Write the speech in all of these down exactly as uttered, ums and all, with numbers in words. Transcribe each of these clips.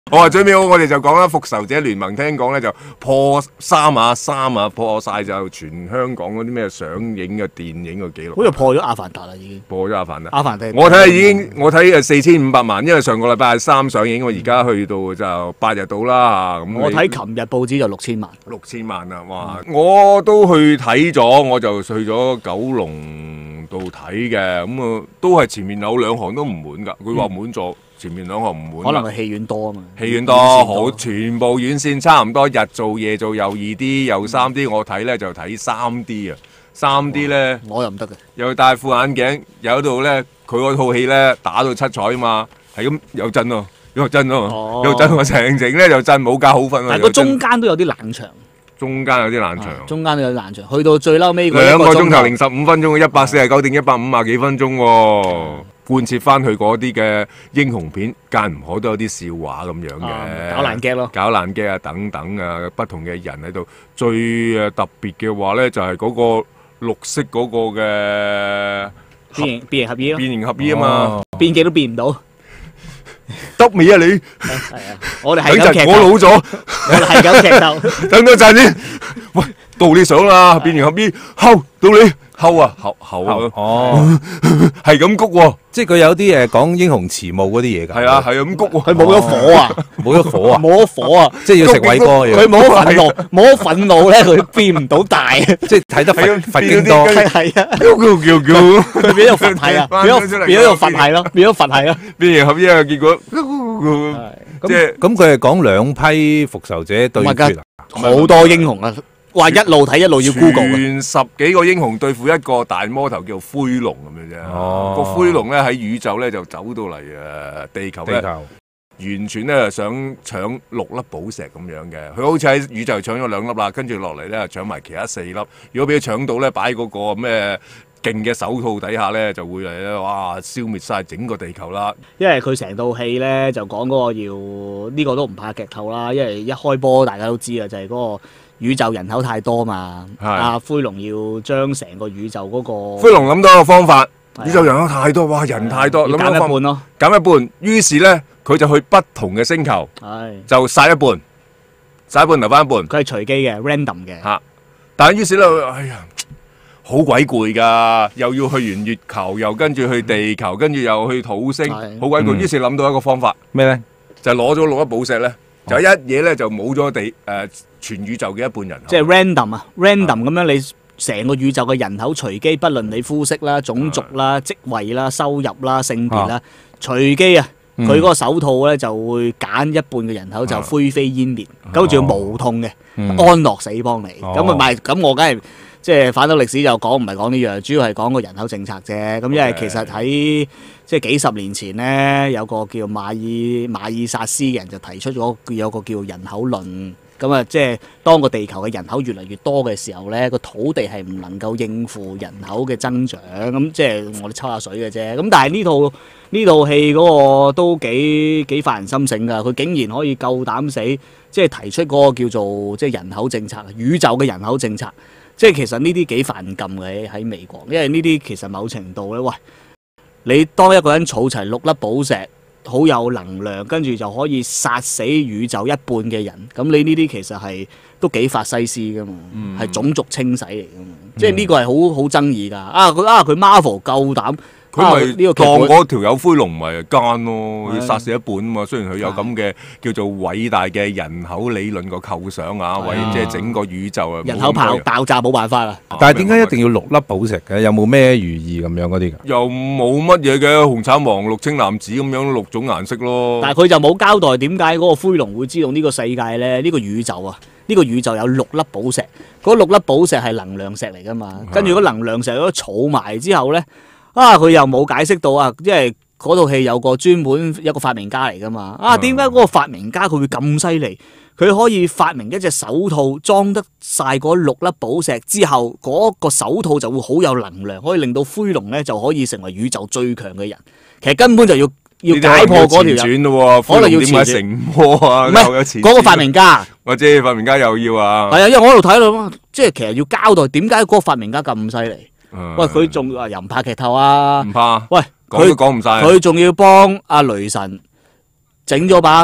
我話最尾我哋就講啦，復仇者聯盟聽講咧就破三啊三啊破晒就全香港嗰啲咩上映嘅電影嘅記錄， 好似破咗阿凡達啦已經。 破咗阿凡達。 阿凡達， 我睇下已經我睇誒四千五百萬，因為上個禮拜三上映，我而家去到就八日到啦嚇。咁我睇琴日報紙就六千萬。 六千萬啊！哇！嗯、我都去睇咗，我就去咗九龍度睇嘅，咁啊都係前面有兩行都唔滿㗎，佢話滿座。嗯前面兩行唔滿， 可能係戲院多啊嘛。 戲院多，好全部院線差唔多，日做夜做又二 D 又三 D，我睇咧就睇三 D 啊，三 D 咧我又唔得嘅， 又戴副眼鏡，有度咧佢嗰套戲咧打到七彩啊嘛，係咁有震咯，有震咯，有震我成整咧就震冇價好分啊。 但係個中間都有啲冷場。 中間有啲冷場， 中間都有啲冷場，去到最嬲尾兩個鐘頭零十五分鐘，一百四十九定一百五啊幾分鐘喎。貫徹翻去嗰啲嘅英雄片，間唔可都有啲笑話咁樣嘅、 啊，搞爛 gag 咯， 搞爛 gag啊等等啊，不同嘅人喺度。最誒特別嘅話咧，就係、是、嗰個綠色嗰個嘅變形變形俠醫咯， 變形俠醫啊嘛，哦、 變幾都變唔到。 得未啊你？ 係啊，我哋係咁劇我老咗， 我哋係咁劇鬥。 等多陣先，喂，到你上啦，變形俠醫，後到你。後啊，後後啊， 哦， 係咁谷喎， 即係佢有啲誒講英雄遲暮嗰啲嘢㗎。 係啊，係咁谷喎， 佢冇咗火啊， 冇咗火啊， 冇咗火啊， 即係要食偉哥嘅。 佢冇咗憤怒，冇咗憤怒咧，佢變唔到大， 即係睇得佛佛經多。 係啊， 叫叫叫， 佢變咗佛系啊，變咗變咗個佛系咯，變咗佛系咯， 變形俠醫啊，結果即係咁，佢係講兩批復仇者對決啊， 好多英雄啊。話一路睇一路要 Google 嘅， 全十幾個英雄對付一個大魔頭叫灰龍咁樣啫。 哦， 個灰龍咧喺宇宙咧就走到嚟誒地球咧，完全咧想搶六粒寶石咁樣嘅。佢好似喺宇宙搶咗兩粒啦，跟住落嚟咧搶埋其他四粒。如果俾佢搶到咧，擺嗰個咩勁嘅手套底下咧，就會嚟咧哇消滅晒整個地球啦。 因為佢成套戲咧就講嗰個要呢、這個都唔怕劇透啦，因為一開波大家都知啊，就係、是、嗰個宇宙人口太多嘛。阿、啊、灰龍要將成個宇宙嗰、那個灰龍諗到一個方法，宇宙人口太多，哇人太多， 要減一半咯， 減一半。於是咧佢就去不同嘅星球，就殺一半，殺一半留翻一半。 佢係隨機嘅 ，random 嘅。 嚇！但係於是咧，哎呀〜好鬼攰㗎，又要去完月球，又跟住去地球，跟住又去土星，好鬼攰。於是諗到一個方法， 咩咧？ 就攞咗六粒寶石咧，就一嘢咧就冇咗地誒全宇宙嘅一半人口。 即係 random 啊 ，random 咁樣你成個宇宙嘅人口隨機，不論你膚色啦、種族啦、職位啦、收入啦、性別啦，隨機啊！佢嗰個手套咧就會揀一半嘅人口就灰飛煙滅，跟住要無痛嘅安樂死幫你。咁啊咪咁我梗係。即係反斗歷史就講唔係講呢樣，主要係講個人口政策啫。咁因為其實喺即係幾十年前咧，有個叫馬爾馬爾薩斯嘅人就提出咗有個叫人口論。咁啊，即係當個地球嘅人口越嚟越多嘅時候咧，個土地係唔能夠應付人口嘅增長。咁即係我哋抽下水嘅啫。咁但係呢套呢套戲嗰個都幾幾發人心醒㗎。佢竟然可以夠膽死，即係提出嗰個叫做即係人口政策，宇宙嘅人口政策。即係其實呢啲幾犯禁嘅喺美國，因為呢啲其實某程度咧，喂，你當一個人儲齊六粒寶石，好有能量，跟住就可以殺死宇宙一半嘅人，咁你呢啲其實係都幾法西斯噶嘛，係、嗯、種族清洗嚟噶嘛，嗯、即係呢個係好好爭議㗎。啊佢啊佢 Marvel 夠膽。 佢咪呢個當嗰條友灰龍咪奸咯，要殺死一半啊嘛！雖然佢有咁嘅叫做偉大嘅人口理論個構想啊，為即係整個宇宙啊， 人口爆爆炸冇辦法啦。 但係點解一定要六粒寶石嘅？有冇咩寓意咁樣嗰啲㗎？ 又冇乜嘢嘅，紅橙黃綠青藍紫咁樣六種顏色咯。 但係佢就冇交代點解嗰個灰龍會知道呢個世界咧？呢個宇宙啊，呢個宇宙有六粒寶石，嗰六粒寶石係能量石嚟㗎嘛。跟住嗰能量石如果儲埋之後咧。啊！佢又冇解釋到啊，因為嗰套戲有個專門一個發明家嚟噶嘛。啊，點解嗰個發明家佢會咁犀利？佢可以發明一隻手套裝得晒嗰六粒寶石之後，嗰個手套就會好有能量，可以令到灰龍咧就可以成為宇宙最強嘅人。其實根本就要要解破嗰條人，可能要前傳。 唔係嗰個發明家， 或者發明家又要啊？ 係啊，因為我喺度睇到，即係其實要交代點解嗰個發明家咁犀利。喂，佢仲話又唔怕劇透啊？ 唔怕。 喂， 講都講唔晒。 佢仲要幫阿雷神整咗把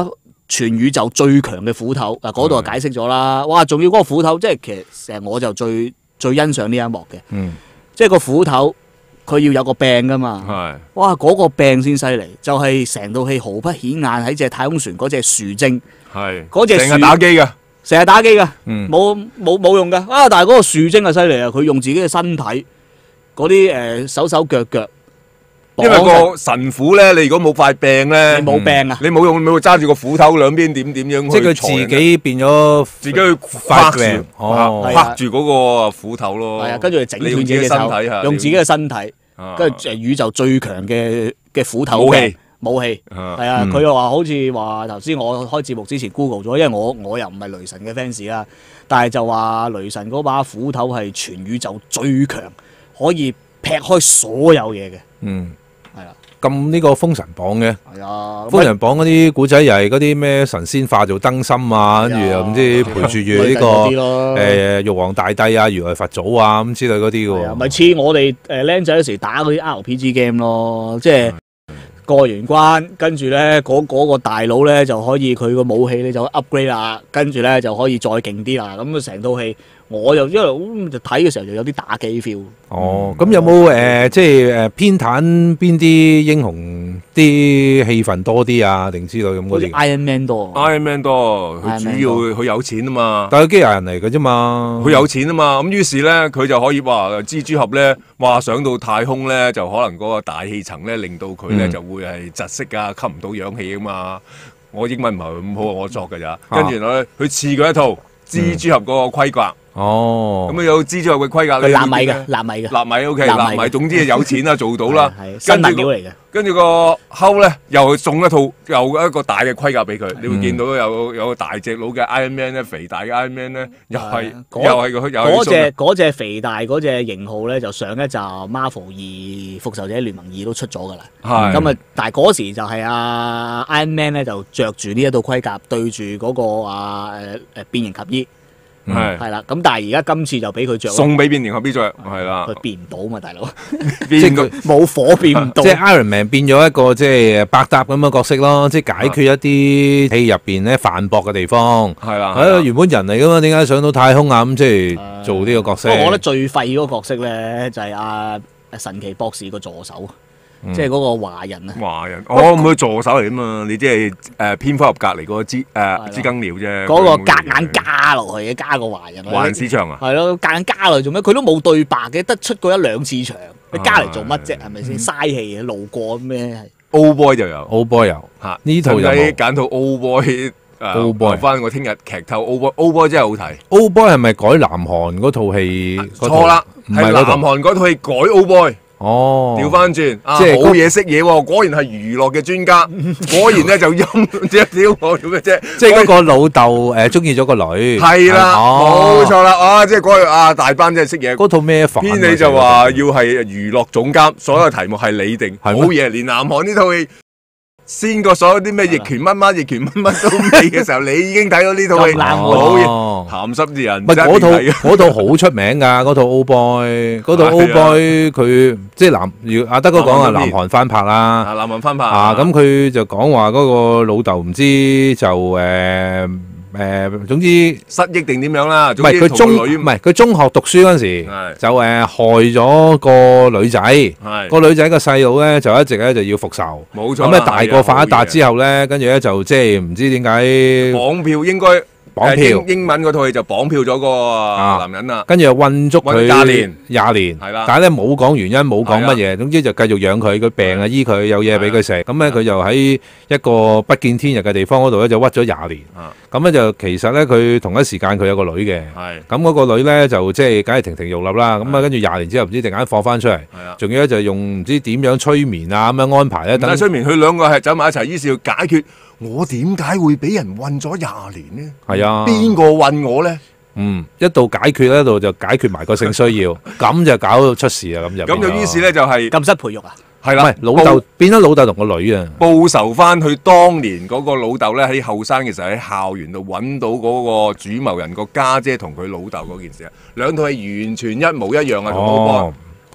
全宇宙最強嘅斧頭，嗱嗰度就解釋咗啦。哇，仲要嗰個斧頭，即係其實成日我就最最欣賞呢一幕嘅， 嗯， 即係個斧頭佢要有個柄噶嘛。 係哇，嗰、個柄先犀利，就係成套戲毫不顯眼喺隻太空船嗰隻樹精， 係嗰隻成日打機㗎。 成日打機噶， 嗯冇冇冇用噶。啊，但係嗰個樹精啊犀利啊，佢用自己嘅身體嗰啲誒手手腳腳， 因為個神斧咧，你如果冇塊柄咧， 你冇柄啊， 你冇用，你會揸住個斧頭兩邊點點樣即係佢去裁人自己變咗自己去塊拍柄哦住拍住嗰個斧頭咯。 係啊，跟住整斷你用自己嘅自己嘅手身體嚇， 用自己嘅身體， 啊跟住誒宇宙最強嘅嘅斧頭武器嘅武器， 啊係啊， 嗯佢又話好似話頭先我開節目之前 Google 咗，因為我我又唔係雷神嘅 fans 啦，但係就話雷神嗰把斧頭係全宇宙最強，可以劈開所有嘢嘅， 嗯係啦， 咁呢個封神榜嘅。 係啊， 封神榜嗰啲古仔又係嗰啲咩神仙化做燈芯啊，跟住又唔知陪住住呢個誒玉皇大帝啊、如來佛祖啊咁之類嗰啲嘅喎。 咪似我哋誒僆仔嗰時打嗰啲 R P G game 咯，即係過完關，跟住咧嗰嗰個大佬咧就可以佢個武器咧就 upgrade 啦，跟住咧就可以再勁啲啦。咁啊成套戲我又因為嗯就睇嘅時候就有啲打機 feel。 哦，咁有冇誒即係誒偏袒邊啲英雄啲戲份多啲啊？定之類咁好似嗰啲？ Iron Man 多。 Iron Man 多，佢 Iron 主 Man 要多佢有錢啊嘛。 但係佢機械人嚟嘅啫嘛。 佢有錢啊嘛，咁於是咧佢就可以話蜘蛛俠咧話上到太空咧就可能嗰個大氣層咧令到佢咧嗯就會係窒息啊，吸唔到氧氣啊嘛。我英文唔係咁好，我作㗎咋。 啊跟住然後咧，佢賜佢一套蜘蛛俠嗰個盔甲， 哦， 咁啊有蜘蛛俠嘅盔甲， 佢納米嘅， 你見納米嘅， 咧納米 OK， 納米嘅納米總之係有錢啦，做到啦。 係新物料嚟嘅。 跟住個後咧，又送一套又一個大嘅盔甲俾佢，你會見到有有個大隻佬嘅 Iron Man 咧，肥大嘅 Iron Man 咧，又係嗰又係佢又係嗰隻送嘅嗰隻肥大嗰隻型號咧，就上一集 Marvel 二復仇者聯盟二都出咗噶啦。 係咁啊，但係嗰時就係阿 Iron Man 咧就着住呢一套盔甲，對住嗰個啊誒誒變形及衣， 係係啦。咁但係而家今次就俾佢着， 送俾變形俠 B 着，係啦佢，變唔到嘛，大佬， 變即係佢冇火變唔到即。係 Iron Man 變咗一個即係百搭咁嘅角色咯，即係解決一啲戲入邊咧犯駁嘅地方。 係啦， 係啊，原本人嚟噶嘛，點解上到太空啊？咁即係做呢個角色。 不過我覺得最廢嗰個角色咧，就係阿神奇博士個助手， 嗯即係嗰個華人啊。 華人，哦，唔係助手嚟啊嘛，你即係誒蝙蝠俠隔離嗰個支誒支更鳥啫， 嗰個夾硬加落去嘅，加個華人。 華人市場啊， 係咯，夾硬加落去做咩？佢都冇對白嘅，得出過一兩次場，你加嚟做乜啫？係咪先嘥氣嘅？路過咩？ Old Boy 就有 Old Boy 有嚇， 呢套有有冇揀套 Old Boy。 Old Boy 留翻我聽日劇透 Old Boy，Old Boy 真係好睇。 Old Boy 係咪改南韓嗰套戲？嗰套錯啦，係南唔係嗰套。 韓嗰套戲改 Old Boy。 哦， 調翻轉，啊好即係嗰嘢識嘢喎，果然係娛樂嘅專家，果然咧就陰即係屌我做咩啫？ 即係嗰個老豆誒中意咗個女。 係啦， 哦冇錯啦，啊即係嗰日啊大班真係識嘢。 嗰套咩飯啊？ 編你就話要係娛樂總監，所有題目係你定，好係咩嘢。連南韓呢套戲先過所有啲咩逆權乜乜逆權乜乜都未嘅時候，你已經睇到呢套戲， 咁冷好嘢。 哦鹹濕啲人唔係嗰套真係睇嘅嗰套好出名㗎，嗰套 Old Boy，嗰套 Old 係啊 Boy 佢即係南，如阿德哥講啊， 南韓嗰邊南韓翻拍啦。 啊南韓翻拍啊，咁佢就講話嗰個老豆唔知就誒誒，總之失憶定點樣啦？ 唔係佢中唔總之同個女係佢中學讀書嗰陣時係就誒害咗個女仔， 係個女仔個細佬咧就一直咧就要復仇。 冇錯啦。 咁咧大個發一達之後咧，跟住咧就即係唔知點解綁票應該綁票誒英英文嗰套戲就綁票咗個啊男人啦。 跟住又韞足佢韞咗廿年廿年， 係啦但係咧冇講原因，冇講乜係嘢，總之就繼續養佢，佢病啊醫佢，有嘢俾佢食，咁咧佢就喺一個不見天日嘅地方嗰度咧就屈咗廿年， 啊咁咧就其實咧佢同一時間佢有個女嘅， 係咁嗰個女咧就即係梗係亭亭玉立啦，咁啊跟住廿年之後唔知突然間放翻出嚟， 係啊。 仲要咧就用唔知點樣催眠啊咁樣安排咧，等但係催眠佢兩個係走埋一齊，於是要解決我點解會俾人韞咗廿年呢？ 係啊， 邊個韞我呢？ 嗯一度解決咧，一度就解決埋個性需要，咁就搞到出事啊咁就咁就於是咧就係禁室培育啊！ 係啦唔係，老豆變咗老豆同個女啊。 報仇翻佢當年嗰個老豆咧喺後生嘅時候喺校園度揾到嗰個主謀人個家姐同佢老豆嗰件事啊，兩套係完全一模一樣啊，同 Old Boy 哦，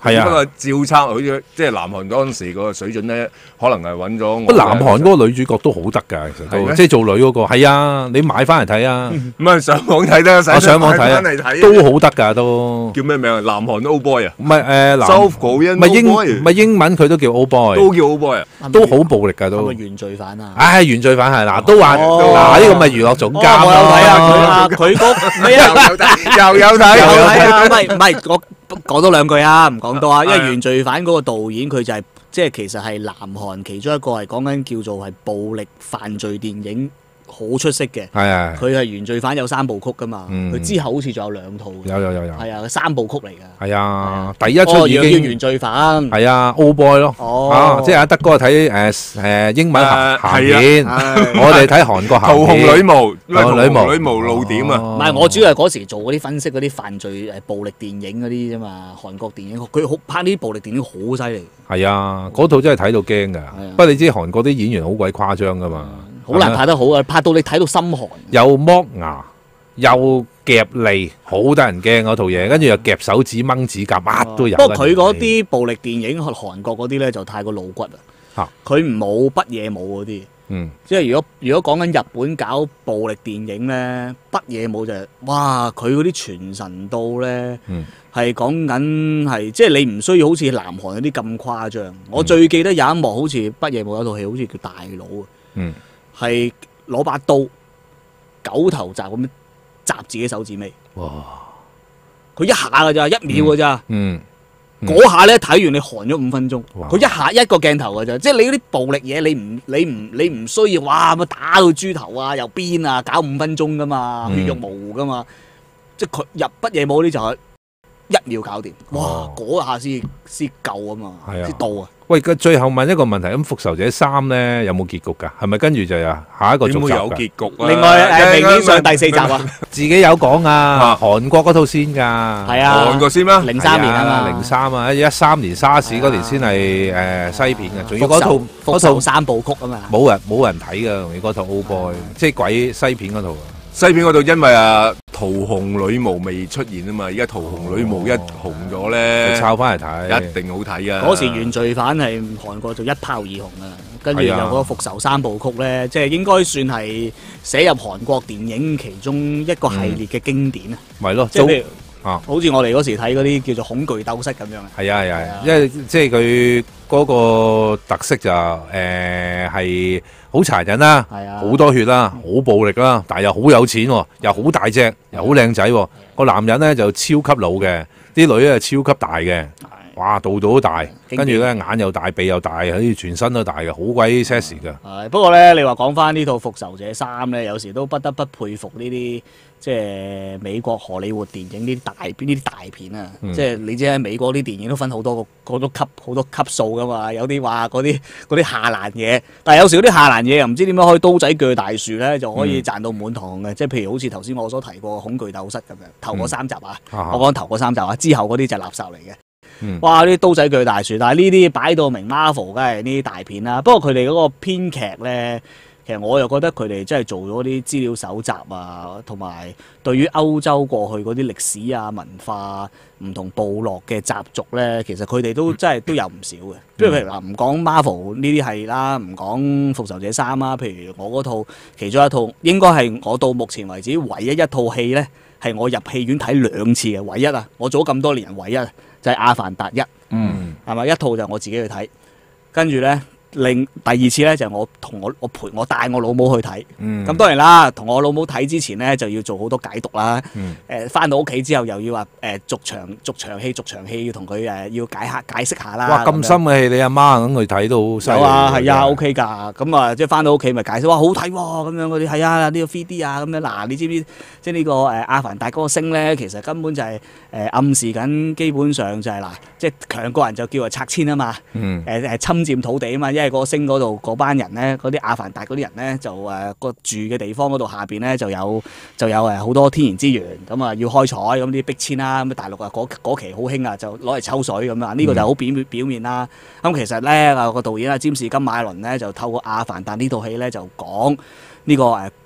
係啊不過照抄好似即係南韓嗰陣時個水準咧，可能係揾咗。 不過南韓嗰個女主角都好得㗎，其實都即係做女嗰個係啊，你買翻嚟睇啊。 唔係上網睇得， 我上網睇啊，都好得㗎都。 叫咩名啊？南韓 Old Boy 啊？ 唔係誒，南 South Korean 唔係英 Old Boy 唔係英文佢都叫 Old Boy， 都叫 Old Boy 啊， 都好暴力㗎都。 係咪原罪犯啊？ 唉，原罪犯係嗱，都話嗱呢個咪娛樂總監。 我有睇啊，佢啊佢嗰咩啊？ 又有睇， 又有睇啊！唔係唔係，我講多兩句啊，唔講多啊，因為原罪犯嗰個導演佢就係即係其實係南韓其中一個係講緊叫做係暴力犯罪電影好出色嘅。 係啊， 佢係原罪犯有三部曲噶嘛，佢、 嗯、 之後好似仲有兩套。 有有有有。 係啊，三部曲嚟㗎。 係啊，第一出已經、 哦、叫原罪犯。 係啊 ，Old Boy 咯。 哦。 啊，即係阿德哥睇誒誒英文鹹鹹片， 啊、 我哋睇韓國鹹片。 桃紅女巫， 桃紅女巫， 女巫露點啊！ 唔係，我主要係嗰時做嗰啲分析嗰啲犯罪誒暴力電影嗰啲啫嘛，韓國電影佢好拍呢啲暴力電影好犀利。 係啊，嗰套真係睇到驚㗎。不過你知韓國啲演員好鬼誇張㗎嘛。 好難拍得好啊！拍到你睇到心寒， 又剝牙，又夾脷，好得人驚嗰套嘢。跟住又夾手指掹指甲，乜都有。 不過佢嗰啲暴力電影，韓國嗰啲咧就太過露骨啊！佢冇北野武嗰啲， 嗯，即係如果如果講緊日本搞暴力電影咧，北野武就係、哇！佢嗰啲傳神到咧，係講緊係即係你唔需要好似南韓嗰啲咁誇張。嗯、我最記得有一幕好似北野武有套戲，好似叫大佬啊，嗯。係攞把刀九頭鍘咁樣鍘自己手指尾，哇！佢一下噶咋，一秒噶咋，嗯，嗰、嗯、下咧睇完你寒咗五分鐘，佢一下一個鏡頭噶咋，即係你嗰啲暴力嘢，你唔你唔你唔需要哇乜打到豬頭啊，又鞭啊，搞五分鐘噶嘛，血肉模糊噶嘛，嗯、即係佢入北野武啲就係一秒搞掂，哇！嗰、哦、下先先夠啊嘛，先到啊！ 喂，最後問一個問題，咁《復仇者三》咧有冇結局㗎？係咪跟住就有下一個續集㗎？ 有結局啊！ 另外誒，明年上第四集啊！ 自己有講啊，韓國嗰套先㗎。係啊， 韓國先咩？ 零三年啊嘛， 零三啊，一三年沙士嗰年先係誒西片嘅，仲要嗰套復仇三部曲啊嘛。 冇人冇人睇㗎，你嗰套 Old Boy，即係鬼西片嗰套。 西片嗰度因為啊桃紅女巫未出現啊嘛，而家桃紅女巫一紅咗咧， 抄翻嚟睇一定好睇啊！ 嗰時原罪犯係韓國就一炮而紅啊，跟住就嗰個復仇三部曲咧，即係應該算係寫入韓國電影其中一個系列嘅經典啊。 咪咯， 即係譬如啊， 好似我哋嗰時睇嗰啲叫做恐懼鬥室咁樣啊。 係啊係啊，因為即係佢嗰個特色就誒係好殘忍啦，好多血啦，好暴力啦，但係又好有錢，又好大隻，又好靚仔。個男人咧就超級老嘅，啲女咧超級大嘅，哇，度度都大，跟住咧眼又大，鼻又大，好似全身都大嘅，好鬼 sexy 㗎。 係不過咧，你話講翻呢套《復仇者三》咧，有時都不得不佩服呢啲即係美國荷里活電影呢啲大呢啲大片啊！嗯、即係你知喺美國啲電影都分好多個好多級好多級數噶嘛，有啲話嗰啲嗰啲下欄嘢，但係有時嗰啲下欄嘢又唔知點樣可以刀仔鋸大樹咧，就可以賺到滿堂嘅。嗯、即係譬如好似頭先我所提過恐懼鬥室咁樣，頭嗰三集啊，嗯、我講頭嗰三集啊，之後嗰啲就係垃圾嚟嘅。嗯、哇！啲刀仔鋸大樹，但係呢啲擺到明 Marvel 梗係呢啲大片啦。不過佢哋嗰個編劇咧。其實我又覺得佢哋真係做咗啲資料搜集啊，同埋對於歐洲過去嗰啲歷史啊、文化、唔同部落嘅習俗咧，其實佢哋都真係都有唔少嘅。即係譬如話唔講 Marvel 呢啲係啦，唔講復仇者三啦，譬如我嗰套其中一套，應該係我到目前為止唯一一套戲咧，係我入戲院睇兩次嘅唯一啊！我做咗咁多年唯一就係《阿凡達一》，嗯，係咪一套就我自己去睇，跟住咧。另第二次咧就係、是、我同我我陪我帶我老母去睇，咁、嗯、當然啦，同我老母睇之前咧就要做好多解讀啦。誒翻、嗯呃、到屋企之後又要話誒、呃、逐場逐場戲逐場戲要同佢誒要解下解釋下啦。哇！ 咁深嘅戲你阿媽咁去睇都好犀利。 有啊，係啊 ，OK 㗎。咁啊，即係翻到屋企咪解釋，哇，好睇喎咁樣嗰啲，係啊，呢、呢個 three D 啊咁樣。嗱，你知唔知即係呢個誒阿凡達嗰個星咧，其實根本就係、是、誒、呃、暗示緊，基本上就係、是、嗱，即係強國人就叫做拆遷啊嘛。誒誒、嗯呃、侵佔土地啊嘛，因為個星嗰度嗰班人咧，嗰啲阿凡達嗰啲人咧，就誒個、呃、住嘅地方嗰度下邊咧就有就有誒好多天然資源，咁啊要開採，咁啲逼遷啦，咁大陸啊嗰期好興啊，就攞嚟抽水咁啊，呢、這個就好表表面啦。咁、嗯、其實咧啊個導演啊詹士金馬倫咧就透過阿凡達呢套戲咧就講呢、這個誒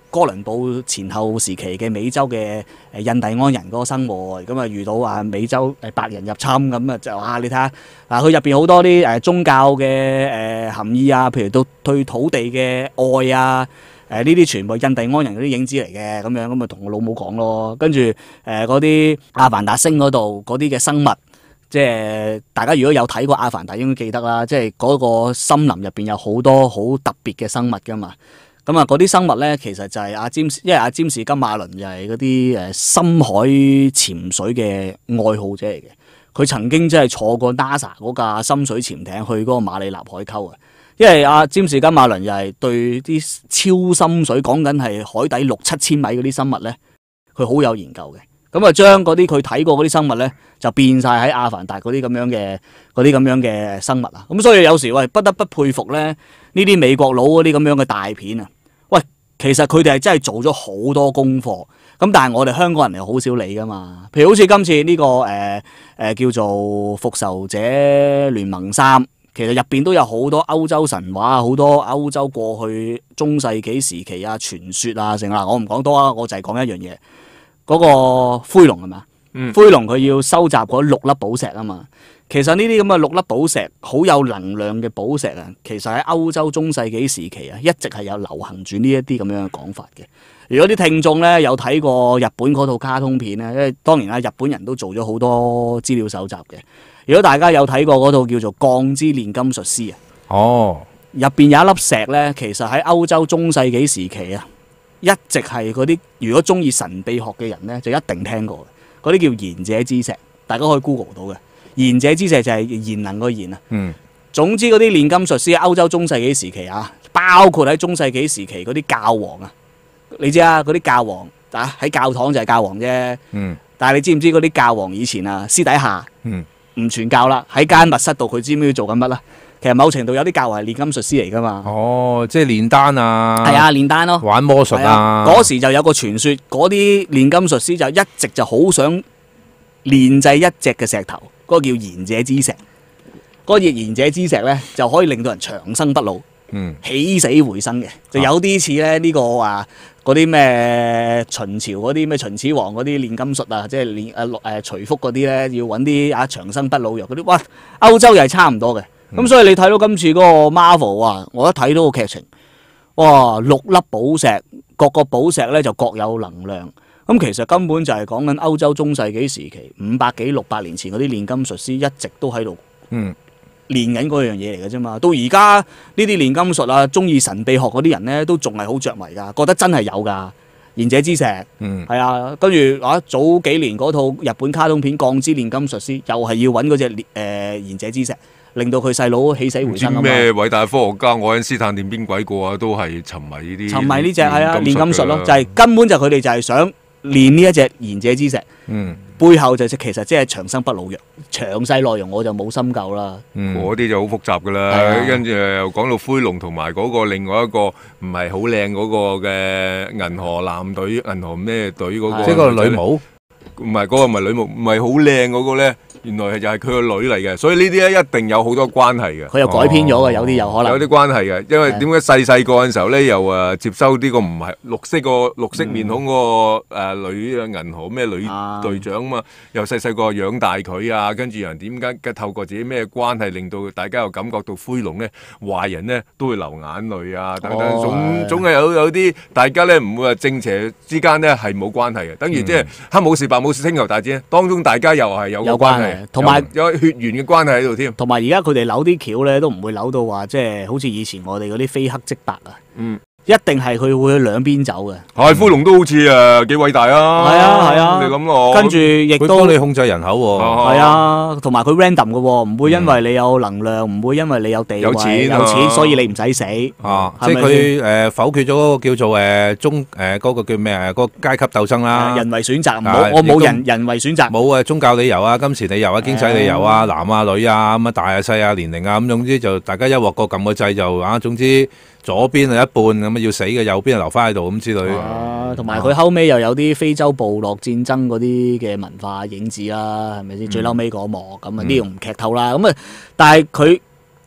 哥倫布前後時期嘅美洲嘅誒印第安人嗰個生活，咁啊遇到啊美洲誒白人入侵咁啊就啊你睇下嗱，佢入邊好多啲誒宗教嘅誒含義啊，譬如到對土地嘅愛啊。誒呢啲全部印第安人嗰啲影子嚟嘅，咁樣咁咪同我老母講咯。跟住誒嗰啲阿凡達星嗰度嗰啲嘅生物，即係大家如果有睇過阿凡達應該記得啦，即係嗰個森林入邊有好多好特別嘅生物噶嘛。咁啊嗰啲生物咧，其實就係阿詹士，因為阿詹士金馬倫就係嗰啲誒深海潛水嘅愛好者嚟嘅。佢曾經真係坐過 NASA 嗰架深水潛艇去嗰個馬里納海溝啊。因為阿詹士金馬倫又係對啲超深水講緊係海底六七千米嗰啲生物咧，佢好有研究嘅。咁啊，將嗰啲佢睇過嗰啲生物咧，就變晒喺阿凡達嗰啲咁樣嘅嗰啲咁樣嘅生物啊。咁所以有時喂不得不佩服咧，呢啲美國佬嗰啲咁樣嘅大片啊，喂，其實佢哋係真係做咗好多功課。咁但係我哋香港人係好少理噶嘛。譬如好似今次呢、呢個誒誒、呃呃、叫做《復仇者聯盟三》。其實入邊都有好多歐洲神話，好多歐洲過去中世紀時期啊、傳說啊，成啦。我唔講多啊，我就係講一樣嘢。嗰、那個灰龍係嘛？嗯、灰龍佢要收集嗰六粒寶石啊嘛。其實呢啲咁嘅六粒寶石，好有能量嘅寶石啊。其實喺歐洲中世紀時期啊，一直係有流行住呢一啲咁樣嘅講法嘅。如果啲聽眾咧有睇過日本嗰套卡通片咧，因為當然啦，日本人都做咗好多資料搜集嘅。如果大家有睇過嗰套叫做《鋼之煉金術師》啊，哦，入邊有一粒石咧，其實喺歐洲中世紀時期啊，一直係嗰啲如果中意神秘學嘅人咧，就一定聽過嘅。嗰啲叫賢者之石，大家可以 Google 到嘅。賢者之石就係賢能個賢啊。嗯。總之嗰啲煉金術師喺歐洲中世紀時期啊，包括喺中世紀時期嗰啲教皇啊，你知啊，嗰啲教皇啊喺教堂就係教皇啫。嗯。但係你知唔知嗰啲教皇以前啊私底下嗯。唔傳教啦，喺間密室度佢知唔知做緊乜啦？其實某程度有啲教係煉金術師嚟噶嘛。哦，即係煉丹啊。係啊，煉丹咯。玩魔術啊。嗰時就有個傳說，嗰啲煉金術師就一直就好想煉製一隻嘅石頭，嗰、那個叫賢者之石。嗰、那個賢者之石咧，就可以令到人長生不老，嗯、起死回生嘅，就有啲似咧呢個啊。嗰啲咩秦朝嗰啲咩秦始皇嗰啲煉金術啊，即係煉誒誒徐福嗰啲咧，要揾啲啊長生不老藥嗰啲，哇！歐洲又係差唔多嘅，咁、嗯、所以你睇到今次嗰個 Marvel 啊，我一睇到個劇情，哇！六粒寶石，各個寶石咧就各有能量，咁其實根本就係講緊歐洲中世紀時期五百幾六百年前嗰啲煉金術師一直都喺度。嗯。練緊嗰樣嘢嚟嘅啫嘛，到而家呢啲煉金術啊，中意神秘學嗰啲人咧，都仲係好着迷噶，覺得真係有噶賢者之石，嗯，係啊，跟住啊早幾年嗰套日本卡通片《鋼之煉金術師》，又係要揾嗰隻誒賢者之石，令到佢細佬起死回生啊嘛。咩偉大科學家愛因斯坦定邊鬼個啊，都係沉迷呢啲。沉迷呢隻係啊，煉金術咯，就係、是、根本就佢哋就係想練呢一隻賢者之石。嗯。背後就其實即係長生不老藥，詳細內容我就冇深究啦。嗰啲、嗯、就好複雜噶啦，跟住又講到灰龍同埋嗰個另外一個唔係好靚嗰個嘅銀河艦隊、銀河咩隊嗰個，即係個女巫。唔係嗰個唔係女巫，唔係好靚嗰個咧，原來係就係佢個女嚟嘅，所以呢啲咧一定有好多關係嘅。佢又改編咗嘅，哦、有啲有可能有啲關係嘅，因為點解細細個嗰陣時候咧，又誒接收呢個唔係綠色個綠色面孔嗰個誒女嘅銀河咩女隊長啊嘛，又細細個養大佢啊，跟住人點解透過自己咩關係令到大家又感覺到灰龍咧壞人咧都會流眼淚啊等等，哦、總總係有有啲大家咧唔會話正邪之間咧係冇關係嘅，等於即係黑武士白武士星球大戰當中大家又係有有關係，同埋有，有血緣嘅關係喺度添。同埋而家佢哋扭啲橋咧都唔會扭到話即係好似以前我哋嗰啲非黑即白啊。嗯。一定係佢會去兩邊走嘅。係灰龍都好似誒幾偉大啊！係啊係啊，你諗我跟住亦都幫你控制人口喎。係啊，同埋佢 random 嘅喎，唔會因為你有能量，唔會因為你有地位有錢有錢，所以你唔使死。啊，即係佢誒否決咗嗰個叫做誒中誒嗰個叫咩啊？嗰個階級鬥爭啦。人為選擇，冇我冇人人為選擇。冇誒宗教理由啊、金錢理由啊、經濟理由啊、男啊女啊咁啊大啊細啊年齡啊咁，總之就大家一鑊過撳個掣就啊，總之。左邊係一半咁啊要死嘅，右邊係留翻喺度咁之類。啊，同埋佢後尾又有啲非洲部落戰爭嗰啲嘅文化影子啦，係咪先？最嬲尾嗰幕咁啊，呢個唔劇透啦。咁啊，但係佢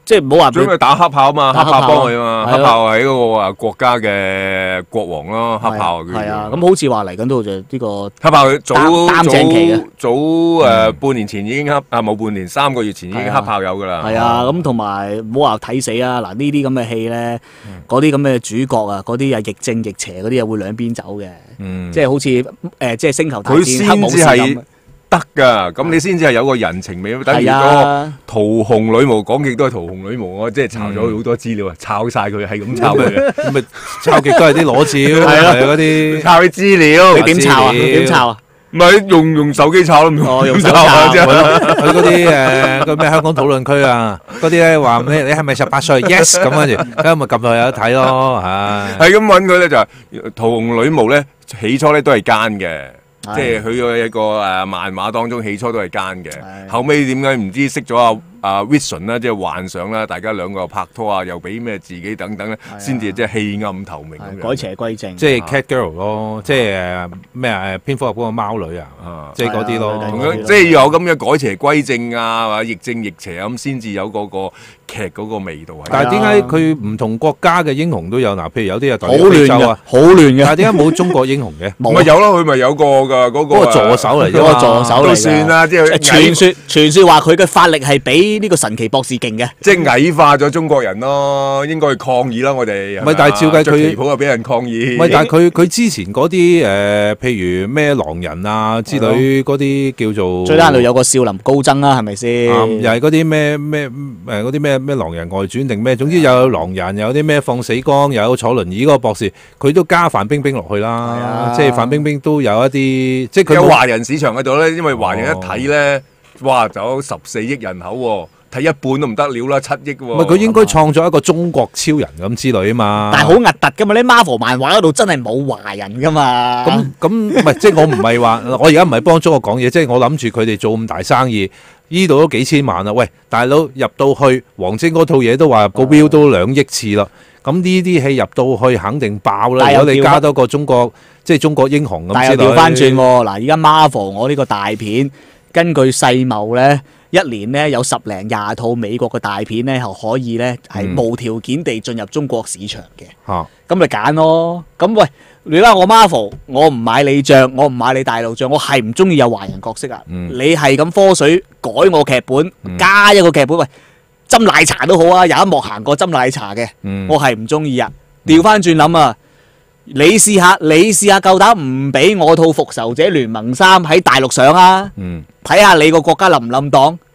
即係唔好話最尾打黑豹啊嘛， 打黑豹黑豹幫佢啊嘛， 係咯黑豹係嗰個啊國家嘅國王咯，黑豹係啊，咁好似話嚟緊都就呢個黑豹早擔擔正期嘅早早誒半年前已經黑啊冇半年三個月前已經黑豹有㗎啦。 係啊，咁同埋唔好話睇死啊！嗱呢啲咁嘅戲咧，嗰啲咁嘅主角啊，嗰啲啊亦正亦邪嗰啲啊會兩邊走嘅，即係好似誒即係星球大戰黑武士咁。 得㗎，咁你先至係有個人情味，等於嗰個桃紅女巫講極都係桃紅女巫，我即係查咗好多資料啊，抄晒佢係咁抄嘅， 咁咪抄極都係啲裸照，係啊嗰啲抄啲資料， 你點抄啊？點抄啊？ 唔係用用手機抄咯， 哦用手抄佢嗰啲誒個咩香港討論區啊，嗰啲咧話咩你係咪十八歲 ？Yes 咁跟住，咁咪撳落去有得睇咯，唉， 係咁揾佢咧就係桃紅女巫咧，起初咧都係奸嘅。即係佢個一個誒漫畫當中起初都係奸嘅，後尾點解唔知識咗阿阿 Vision 啦，即係幻想啦，大家兩個拍拖啊，又俾咩自己等等咧，先至即係棄暗投明咁樣。 改邪歸正， 即係 Cat Girl 咯，即係誒咩誒蝙蝠俠嗰個貓女啊，即係嗰啲咯。 即係有咁嘅改邪歸正啊，或者亦正亦邪咁，先至有嗰個劇嗰個味道。 但係點解佢唔同國家嘅英雄都有嗱？譬如有啲啊代表非洲啊，好亂嘅。 但係點解冇中國英雄嘅？ 咪有咯，佢咪有個㗎嗰個助手嚟， 嗰個助手嚟都算啦。即係傳説傳説話佢嘅法力係比呢個神奇博士勁嘅， 即係矮化咗中國人咯。應該去抗議啦，我哋。 唔係，但係照計佢旗袍又俾人抗議。 唔係，但係佢佢之前嗰啲誒，譬如咩狼人啊之類嗰啲叫做最單度有個少林高僧啦，係咪先？ 又係嗰啲咩咩誒嗰啲咩咩狼人外傳定咩？總之有狼人，有啲咩放死光，又有坐輪椅嗰個博士，佢都加范冰冰落去啦。即係范冰冰都有一啲，即係佢有華人市場喺度咧，因為華人一睇咧，哇，就有十四億人口喎。睇一半都唔得了啦，七億喎。 唔係佢應該創造一個中國超人咁之類啊嘛。 但係好核突噶嘛，你 Marvel 漫畫嗰度真係冇華人噶嘛。 咁咁唔係，即係我唔係話，我而家唔係幫中國講嘢，即係我諗住佢哋做咁大生意，呢度都幾千萬啦。喂，大佬入到去王晶嗰套嘢都話個 view 都兩億次啦。咁呢啲戲入到去肯定爆啦。如果你加多個中國，即係中國英雄咁之類。 但係調翻轉喎，嗱，而家 Marvel 我呢個大片，根據世貿咧。一年咧有十零廿套美國嘅大片咧，係可以咧係無條件地進入中國市場嘅。嚇，咁咪揀咯。咁喂，你話我 Marvel，我唔買你帳，我唔買你大陸帳，我係唔中意有華人角色啊。嗯、你係咁科水改我劇本，嗯、加一個劇本，喂，斟奶茶都好啊，有一幕行過斟奶茶嘅，嗯、我係唔中意啊。調翻轉諗啊！你試下，你試下夠膽唔俾我套復仇者聯盟三喺大陸上啊？睇下、嗯、你個國家冧唔冧檔？